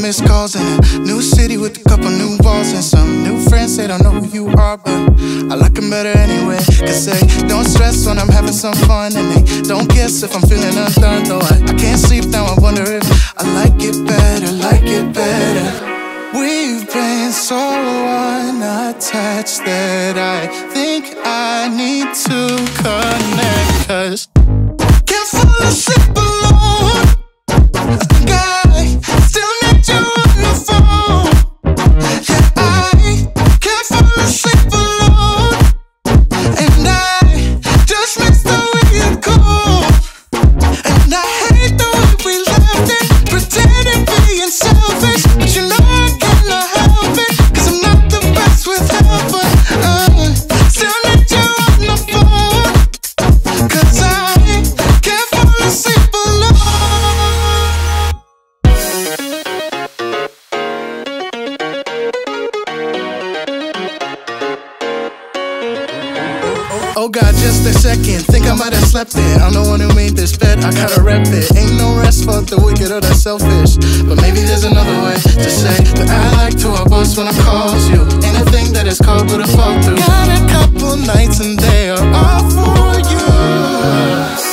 missed calls in a new city with a couple new walls and some new friends. They don't know who you are, but I like them better anyway. Cause they don't stress when I'm having some fun, and they don't guess if I'm feeling undone. Though I can't sleep now, I wonder if I like it better, like it better. We've been so unattached that I think I need to connect. Cause can't fall asleep alone. I still need you on the phone. Yeah, I can't fall asleep alone. And I just miss the way you go. And I hate the way we left it, pretending being selfish. But you know I cannot help it, cause I'm not the best with help. But still need you on the phone. Cause I can't fall asleep alone. Oh God, just a second, think I might have slept it. I'm the one who made this bed, I gotta rep it. Ain't no rest for the wicked or the selfish. But maybe there's another way to say that I like to boss when I call you. Anything that is called would have fall through. Got a couple nights and they are all for you.